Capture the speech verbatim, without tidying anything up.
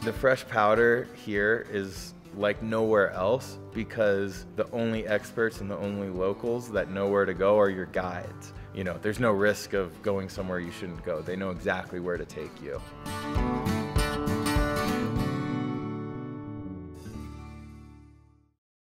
The fresh powder here is like nowhere else because the only experts and the only locals that know where to go are your guides. You know, there's no risk of going somewhere you shouldn't go. They know exactly where to take you.